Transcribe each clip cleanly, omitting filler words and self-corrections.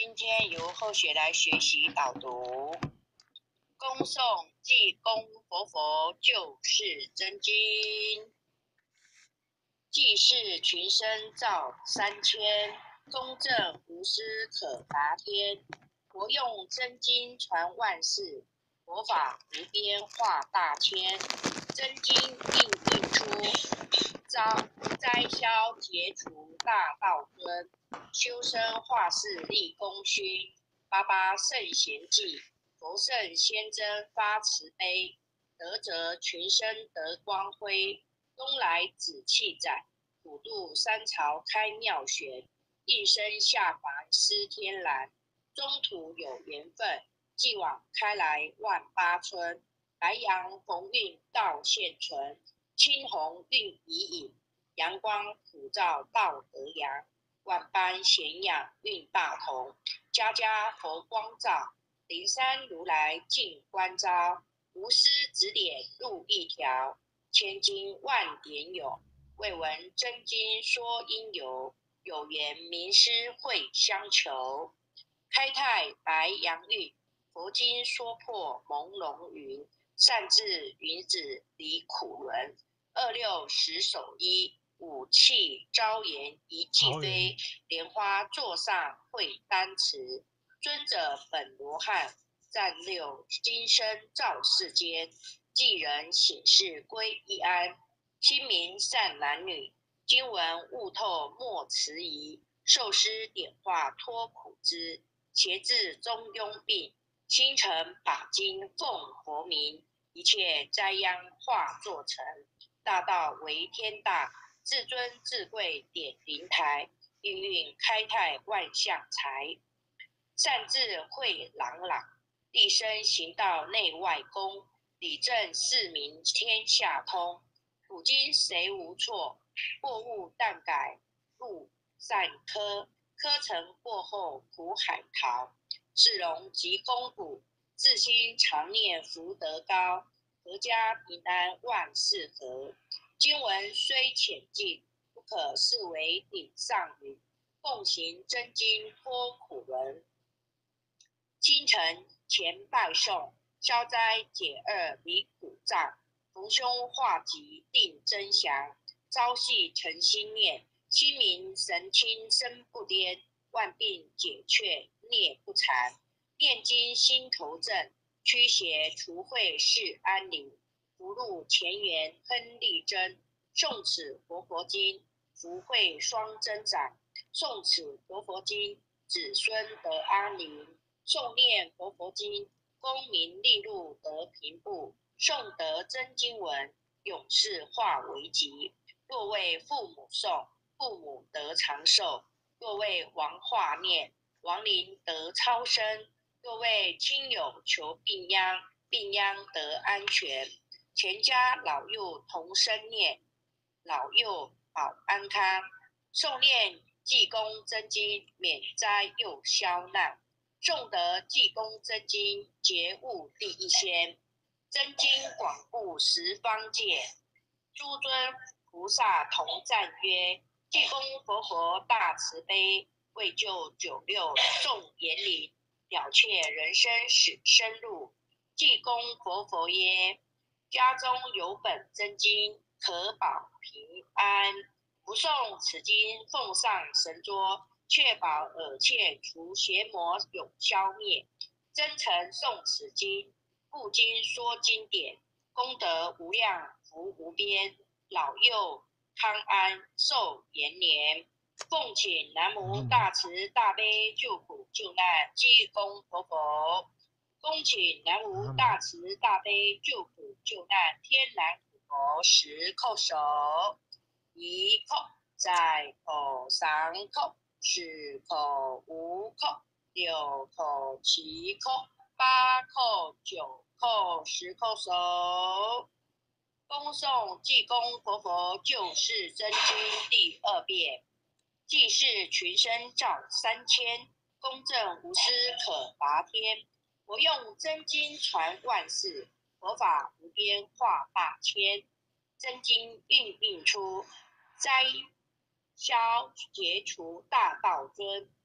今天由后学来学习导读。恭送济公活佛救世真经，济世群生造3000，公正无私可达天。活用真经传万世，佛法无边化大千。真经应出，灾消解除大道尊。修身化世立功勋，88圣贤记，佛圣先真发慈悲，德泽群生得光辉。东来紫气载，普渡三朝开妙玄，应生下凡施天然。中途有缘分，继往开来万八村。白杨红晕道现存，青红晕已隐，阳光普照道德阳。万般咸养运大同，家家佛光照，灵山如来尽关照。无私指点路一条，千经万典有，未闻真经说因由，有缘名师会相求。开泰白杨玉，佛经说破朦胧云，善治云子离苦轮，26十手衣，武器招言一骑飞，莲花座上会丹池。尊者本罗汉，暂六今生照世间，济人显示归一安。亲民善男女，经文悟透莫迟疑，受师点化脱苦枝。邪治中庸病，心诚把经奉佛名，一切灾殃化作尘。大道为天大，至尊至贵点灵台，运运开泰万象财。善治慧朗朗，立身行道内外公，理政市民天下通。古今谁无错，过误但改路善科，科成过后苦海淘。世荣及公谷，自心常念福德高，阖家平安万事和。经文虽浅近，不可视为顶上语，共行真经脱苦轮。清晨前拜诵，消灾解厄离苦障，逢凶化吉定真祥。朝夕诚心念，清明神清身不颠，万病解却孽不缠。念经心头正，驱邪除秽是安宁。福禄前缘亨利贞，诵此活佛经，福慧双增长。诵此活佛经，子孙得安宁。诵念活佛经，功名利禄得平步。诵得真经文，永世化为吉。若为父母诵，父母得长寿；若为亡化念，亡灵得超生；若为亲友求病殃，病殃得安全。全家老幼同生念，老幼保安康。诵念济公真经，免灾又消难。诵得济公真经，觉悟第一仙。真经广布十方界，诸尊菩萨同赞曰：济公活佛大慈悲，为救96众严灵，了却人生死生路。济公活佛曰：家中有本真经，可保平安。不诵此经，奉上神桌，确保耳切除邪魔永消灭。真诚诵此经，故经说经典，功德无量福无边，老幼康安寿延年。奉请南无大慈大悲救苦救难济公活佛，恭请南无大慈大悲救苦救难天然苦佛10叩首。1叩在口3叩4叩5叩6叩7叩8叩9叩10叩首。恭诵济公活佛救世真经第2遍。济世群生照3000，公正无私可达天。活用真经传万世，佛法无边化大千。真经运出，灾消解除大道尊。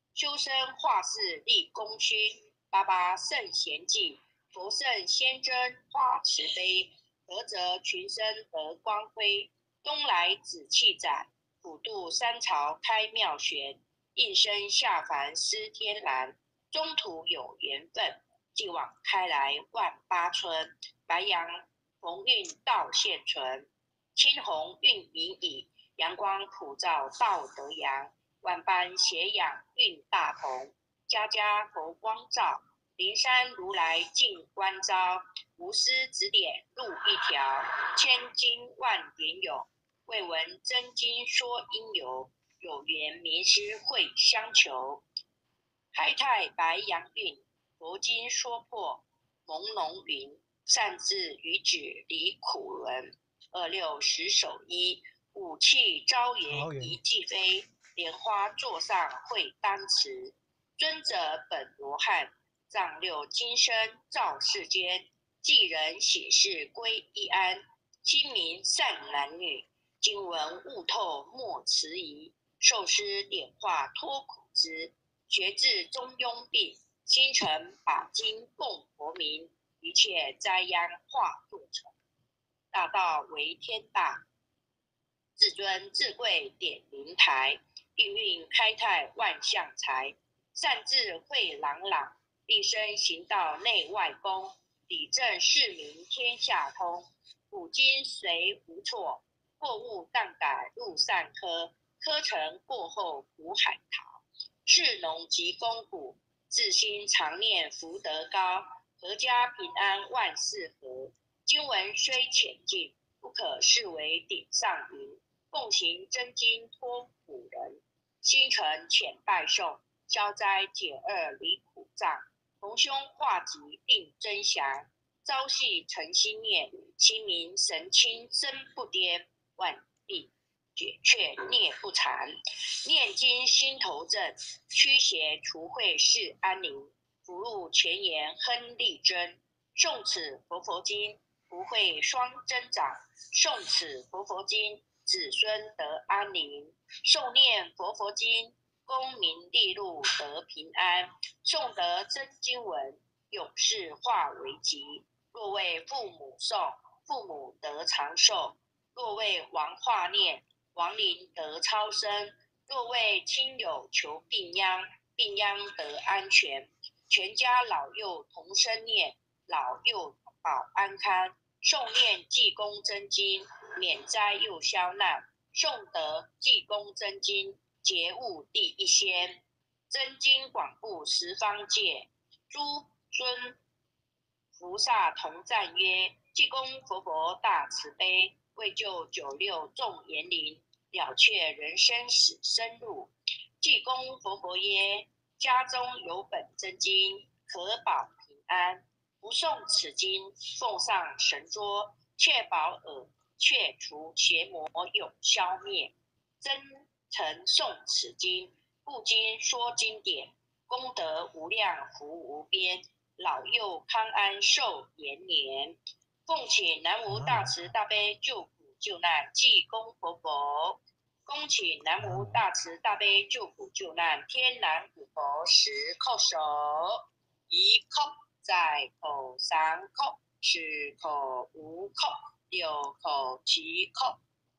修身化世立功勋，88圣贤记，佛圣先真化慈悲，合则群生得光辉。东来紫气载，普渡三朝开妙玄，应声下凡施天蓝。中途有缘分，继往开来万八春。白杨红运道现存，青红运隐隐，阳光普照道德阳。万般斜阳运大同，家家佛光照。灵山如来尽关照，无私指点路一条。千经万典有，未闻真经说因由。有缘名师会相求，开泰白杨运，佛经说破朦胧云。善自于止离苦轮，26十手衣，武器招言一骑飞。莲花座上会当持，尊者本罗汉，藏六金身照世间。济人喜事归一安，亲民善男女。经文悟透莫迟疑，受师点化脱苦之。学至中庸病，心诚把经供佛名。一切灾殃化度成，大道为天大。至尊至贵点灵台，应运开泰万象财。善智慧朗朗，一生行道内外功。理政市民天下通，古今虽无错。过误当改路善科，科成过后苦海淘。士农及公谷，自心常念福德高。阖家平安万事和，经文虽浅近，不可视为顶上云。奉行真经托古人，心诚浅拜受，消灾解厄离苦障。同兄化吉定真祥，朝夕诚心念，心明神清身不颠。万病解却孽不缠，念经心头正，驱邪除秽是安宁。福禄前言亨利贞，诵此佛佛经，福慧双增长。诵此佛佛经，子孙得安宁。诵念佛佛经，功名利禄得平安。诵得真经文，永世化为吉。若为父母诵，父母得长寿；若为亡化念，亡灵得超生；若为亲友求病殃，病殃得安全。全家老幼同声念，老幼保安康。诵念济公真经，免灾又消难。诵得济公真经，觉悟第一仙。真经广布十方界，诸尊菩萨同赞曰：济公佛佛大慈悲，为救96众严灵，了却人生死生路。济公佛佛曰：家中有本真经，可保平安。不诵此经，奉上神桌，确保耳，却除邪魔永消灭。真诚诵此经，故今说经典，功德无量，福无边，老幼康安寿延年。奉请南无大慈大悲救苦救难济公佛佛，恭请南无大慈大悲救苦救难天南古佛10叩首。1叩在口，3叩4叩5叩6叩7叩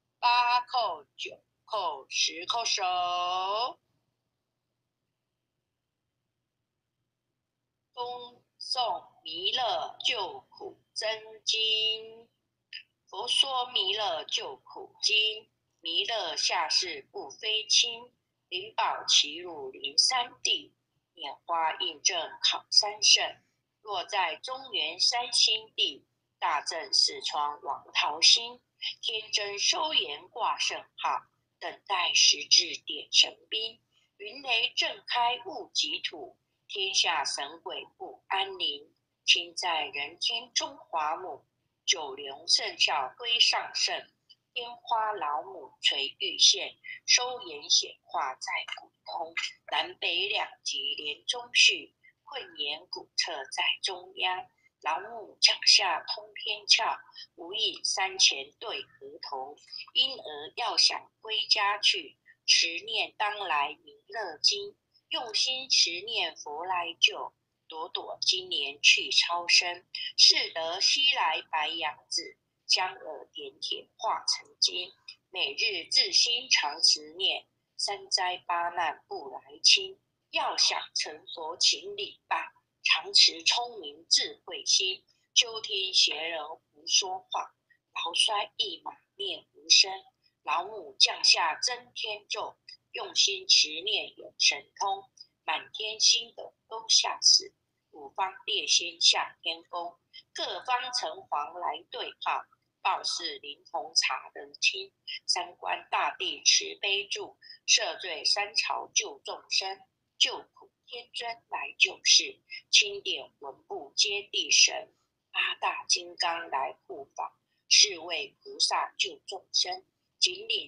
8叩9叩10叩首。恭诵弥勒救苦真经。佛说弥勒救苦经，弥勒下世不非亲，灵宝齐入灵山地，拈花印证考三圣。若在中原山心地，大正四川王桃心，天真收颜挂圣号，等待时至点神兵。云雷震开物极土，天下神鬼不安宁。亲在人间中华母，九龙圣孝归上圣。天花老母垂玉线，收颜显化在古通。南北两极连中续，混言古册在中央。老母脚下通天窍，无影山前对河童。婴儿要想归家去，持念当来弥勒经。 用心持念佛来救，朵朵今年去超生，是得西来白杨子，将尔点点化成金。每日自心常持念，三灾八难不来侵。要想成佛请礼拜，常持聪明智慧心。就听邪人胡说话，劳衰一马念无声。老母降下真天咒，用心持念有神通。满天星斗都下世，五方列仙下天宫。各方城隍来对号，报事灵童查得清。三官大帝慈悲助，赦罪三朝救众生。救苦天尊来救世，钦点文部接地神。八大金刚来护法，是为菩萨救众生。仅领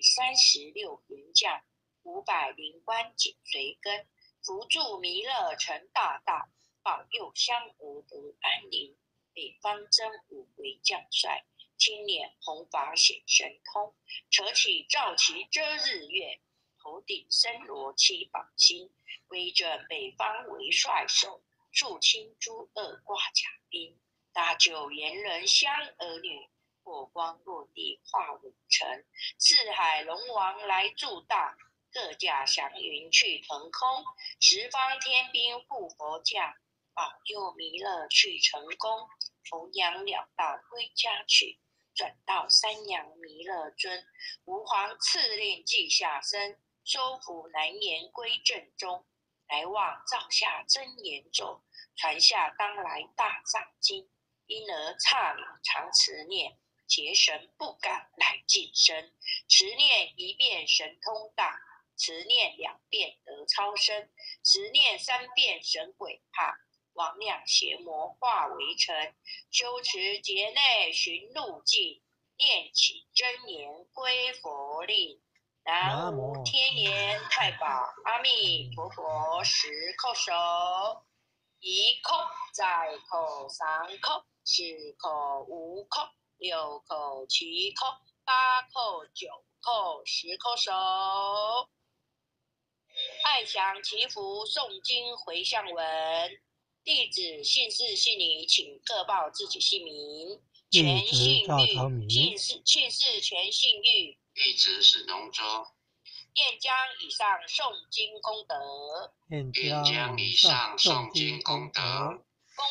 36员将，500灵官紧随跟。扶助弥勒成大道，保佑香娥得安宁。北方真武为将帅，青脸弘法显神通。扯起罩旗遮日月，头顶森罗七宝星。威震北方为帅首，肃清诸恶挂甲兵。搭救阎人香儿女，火光落地化五尘。四海龙王来助大，各驾祥云去腾空。十方天兵护佛驾，保佑弥勒去成功。弘扬两道归家去，转到三阳弥勒尊。吾皇赐令记下生，收服难言归正中。来望照下真言咒，传下当来大藏经。因而刹那常持念，邪神不敢来近身。持念一遍神通大，持念2遍得超生，持念3遍神鬼怕。魍魉邪魔化为尘，修持劫内寻路径，念起真言归佛令。南无天眼太保阿弥陀佛，10叩首。1叩再叩3叩4叩5叩6叩7叩8叩9叩10叩首。爱祥祈福诵经回向文，弟子姓氏姓名请各报自己姓名。全姓玉，姓氏全姓玉。 弟子史农州。 愿将以上诵经功德， 愿将以上诵经功德， 功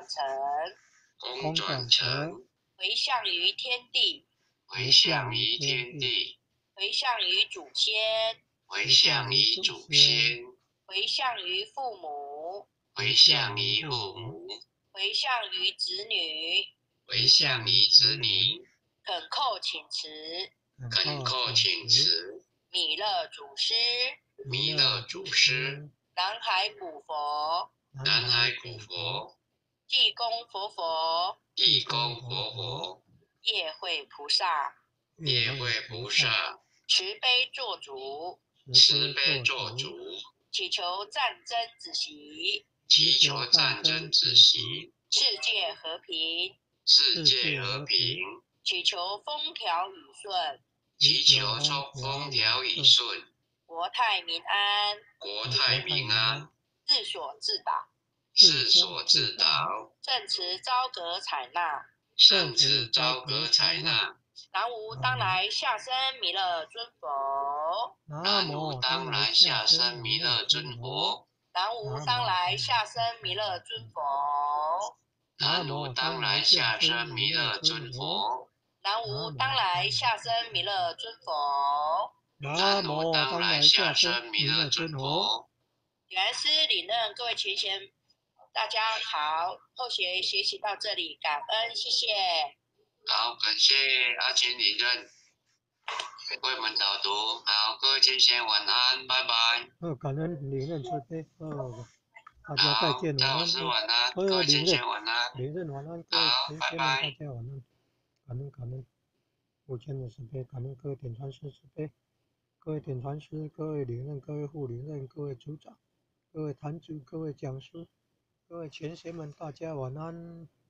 转成，回向于天地， 回向于天地， 回向于祖先， 回向于祖先， 回向于父母， 回向于父母， 回向于子女， 回向于子女。 恳叩请辞， 恳叩请辞。 弥勒祖师， 弥勒祖师。 南海古佛， 南海古佛。 地公活佛， 地公活佛。 业会菩萨， 业会菩萨。 慈悲做主， 慈悲做主。 祈求战争止息， 祈求战争止息。 世界和平， 世界和平。 祈求风调雨顺， 祈求风调雨顺。 国泰民安， 国泰民安。 自所自导， 自所自导。 圣慈昭格采纳， 圣慈昭格采纳。 南无当来下生弥勒尊佛， 南无当来下生弥勒尊佛， 南无当来下生弥勒尊佛， 南无当来下生弥勒尊佛， 南无当来下生弥勒尊佛， 南无当来下生弥勒尊佛。 原师领任各位前贤，大家好，后学学习到这里，感恩，谢谢。 好，感谢阿全领任为我们导读。好，各位前贤晚安，拜拜。 感恩领任慈悲。大家再见， 赵老师晚安，各位前贤晚安。 领任晚安，各位前贤们大家晚安。感恩无间的慈悲，感恩各位点传师慈悲，各位点传师，各位领任，各位副领任，各位组长，各位坛主，各位讲师，各位前贤们大家晚安。